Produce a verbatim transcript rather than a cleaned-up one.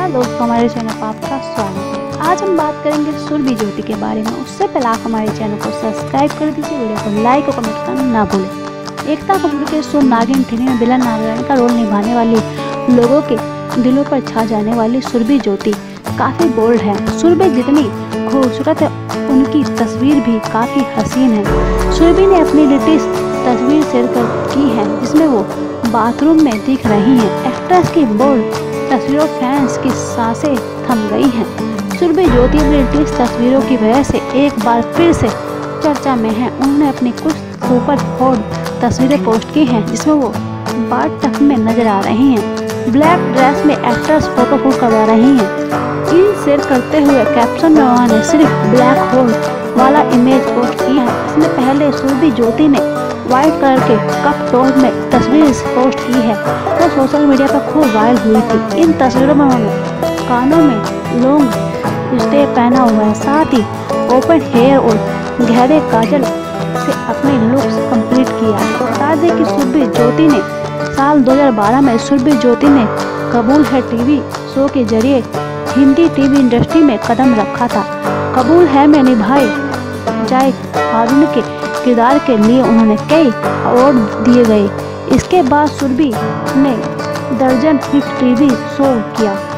नमस्कार दोस्तों, हमारे चैनल पर आपका स्वागत है। आज हम बात करेंगे सुरभि ज्योति के बारे में। उससे पहले आप हमारे चैनल को सब्सक्राइब कर दीजिए, वीडियो को लाइक और कमेंट करना ना भूलें। एकता कपूर के शो नागिन थ्री में विलन नारायण का रोल निभाने वाली लोगों के दिलों पर छा जाने वाली सुरभि ज्योति काफ़ी बोल्ड है। सुरभि जितनी खूबसूरत है, उनकी तस्वीर भी काफ़ी हसीन है। सुरभि ने अपनी लेटेस्ट तस्वीर शेयर कर की है, जिसमें वो बाथरूम में दिख रही हैं। एक्ट्रेस की बोल्ड तस्वीरों फैंस की सांसें थम गई हैं। सुरभि ज्योति अपनी लेटेस्ट तस्वीरों की वजह से एक बार फिर से चर्चा में है। उन्होंने अपनी कुछ सुपर हॉट तस्वीरें पोस्ट की हैं, जिसमें वो बाथ में नजर आ रही हैं। ब्लैक ड्रेस में एक्ट्रेस फोटो शूट करवा रही हैं। इन शेयर करते हुए कैप्शन में उन्होंने सिर्फ ब्लैक होल वाला इमेज पोस्ट किया है। इसमें पहले सुरभि ज्योति ने व्हाइट कलर के कप टॉप में तस्वीर पोस्ट की है, वो सोशल मीडिया पर खूब वायरल हुई थी। इन तस्वीरों में उन्होंने कानों में लॉन्ग स्टेप पहना हुआ है, साथ ही ओपन हेयर और गहरे काजल से अपने लुक्स कंप्लीट किया है। बता दें कि सुरभि ज्योति ने साल दो हज़ार बारह में सुरभि ज्योति ने कबूल है टीवी शो के जरिए हिंदी टीवी इंडस्ट्री में कदम रखा था। कबूल है में निभाए जाए हारून के किरदार के लिए उन्होंने कई अवार्ड दिए गए। इसके बाद सुरभि ने दर्जन हिट टीवी शो किया।